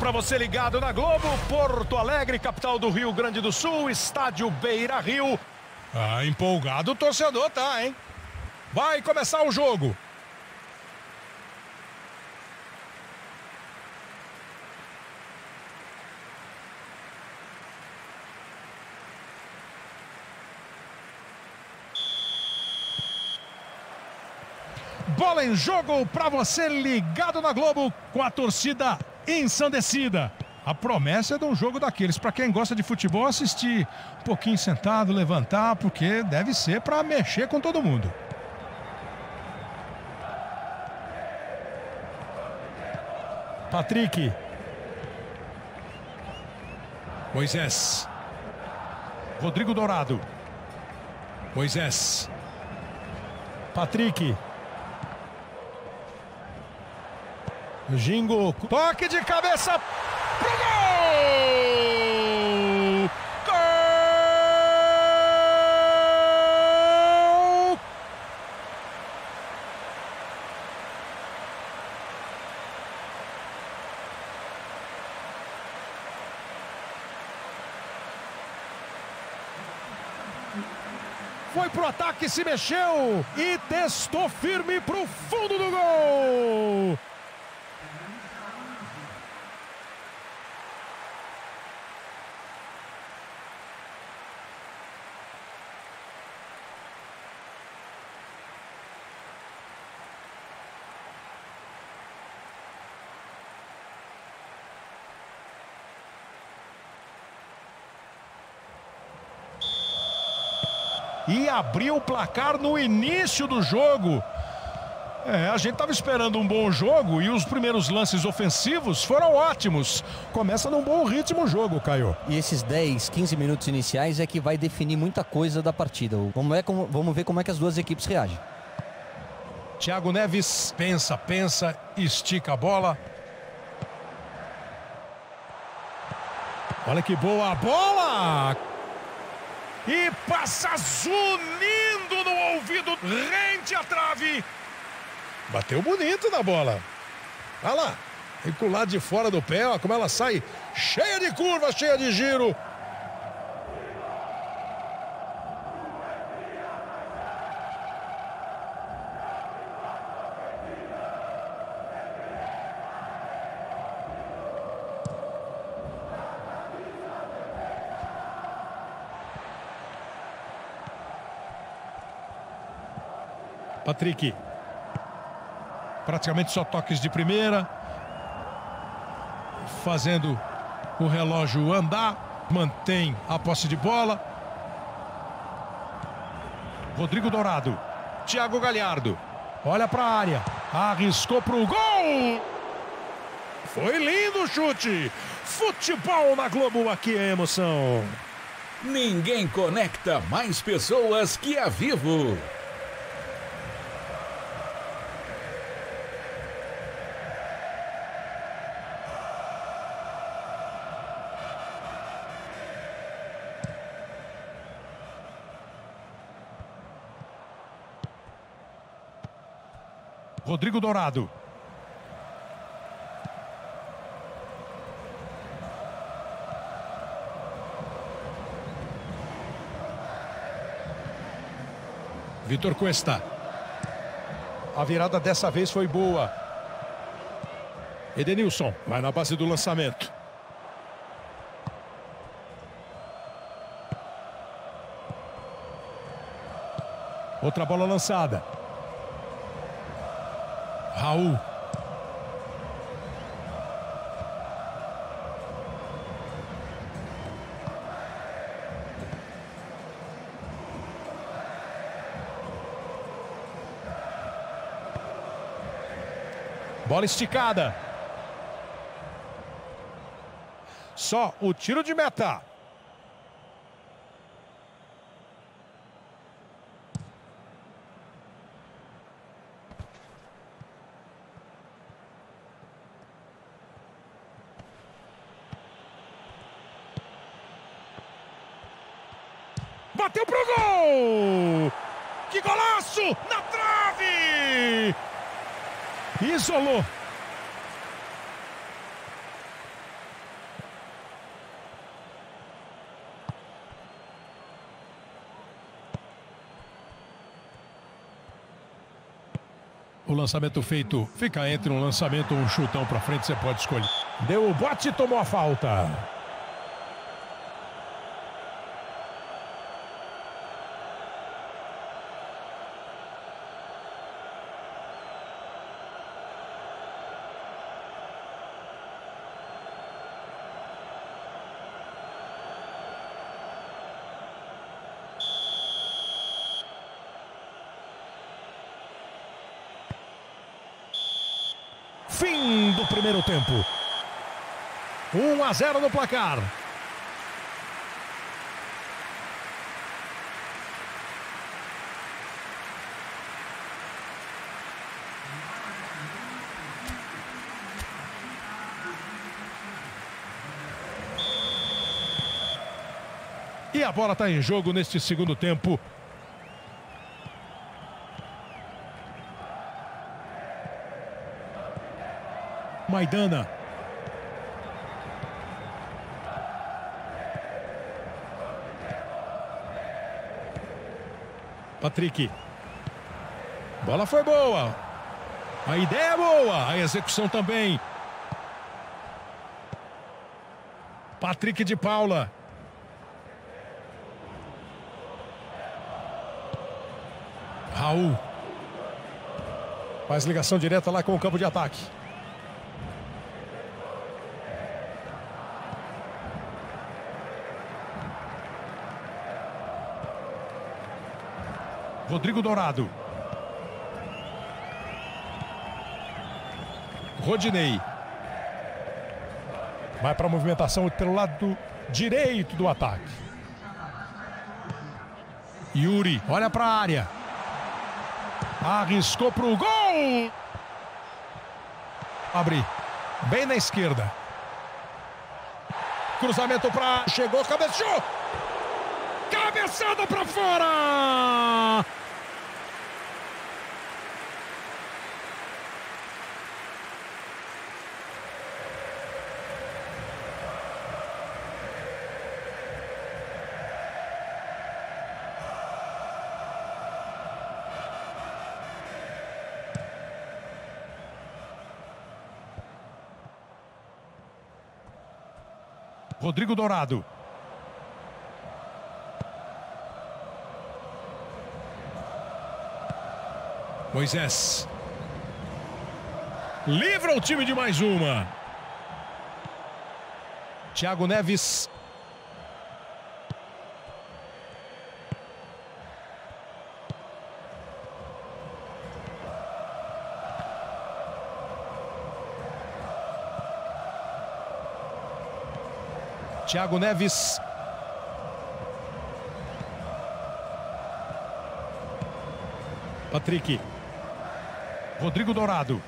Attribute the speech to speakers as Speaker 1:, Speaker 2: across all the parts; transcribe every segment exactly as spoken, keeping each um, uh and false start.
Speaker 1: para você ligado na Globo. Porto Alegre, capital do Rio Grande do Sul, estádio Beira-Rio. Ah, empolgado o torcedor tá, hein? Vai começar o jogo. Bola em jogo para você ligado na Globo com a torcida ensandecida. A promessa é de um jogo daqueles para quem gosta de futebol assistir um pouquinho sentado, levantar, porque deve ser para mexer com todo mundo. Patrick. Moisés. Rodrigo Dourado. Moisés. Patrick. Gingo, toque de cabeça pro gol! Gol! Foi pro ataque, se mexeu e testou firme pro fundo do gol! E abriu o placar no início do jogo. É, a gente estava esperando um bom jogo e os primeiros lances ofensivos foram ótimos. Começa num bom ritmo o jogo, Caio.
Speaker 2: E esses dez, quinze minutos iniciais é que vai definir muita coisa da partida. Vamos ver como, vamos ver como é que as duas equipes reagem.
Speaker 1: Thiago Neves pensa, pensa, estica a bola. Olha que boa a bola! E passa zunindo no ouvido, rente a trave. Bateu bonito na bola. Olha lá, vem com o lado de fora do pé, ó, como ela sai cheia de curva, cheia de giro. Patrick. Praticamente só toques de primeira. Fazendo o relógio andar. Mantém a posse de bola. Rodrigo Dourado. Thiago Galhardo. Olha para a área. Arriscou para o gol. Foi lindo o chute. Futebol na Globo, aqui é emoção.
Speaker 3: Ninguém conecta mais pessoas que a Vivo.
Speaker 1: Rodrigo Dourado. Vitor Cuesta. A virada dessa vez foi boa. Edenilson vai na base do lançamento. Outra bola lançada. Raul. Bola esticada. Só o tiro de meta. Bateu pro gol! Que golaço! Na trave! Isolou. O lançamento feito fica entre um lançamento ou um chutão para frente, você pode escolher. Deu o bote e tomou a falta. Fim do primeiro tempo. um a zero no placar. E a bola está em jogo neste segundo tempo. Maidana. Patrick. Bola foi boa. A ideia é boa. A execução também. Patrick de Paula. Raul. Faz ligação direta lá com o campo de ataque. Rodrigo Dourado. Rodinei. Vai para a movimentação pelo lado direito do ataque. Yuri, olha para a área. Arriscou para o gol. Abre. Bem na esquerda. Cruzamento para... Chegou, cabeceou. Cabeçada para fora. Rodrigo Dourado. Moisés. Livra o time de mais uma. Thiago Neves. Thiago Neves. Patrick. Rodrigo Dourado.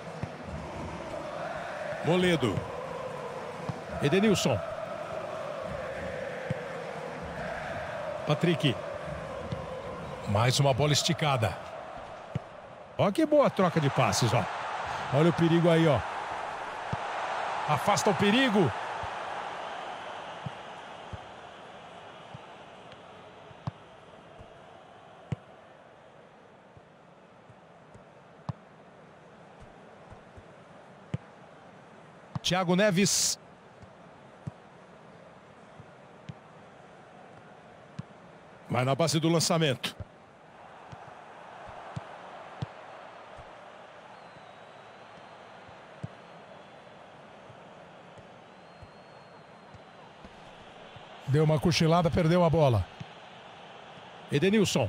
Speaker 1: Moledo. Edenilson. Patrick. Mais uma bola esticada. Ó que boa troca de passes, ó. Olha o perigo aí, ó. Afasta o perigo. Thiago Neves. Vai na base do lançamento. Deu uma cochilada, perdeu a bola. Edenilson.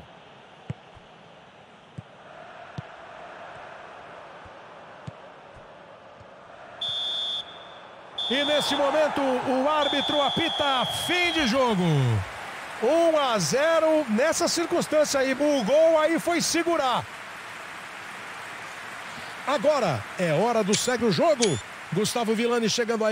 Speaker 1: E nesse momento o árbitro apita fim de jogo. um a zero nessa circunstância aí. O gol aí foi segurar. Agora é hora do segue o jogo. Gustavo Villani chegando aí.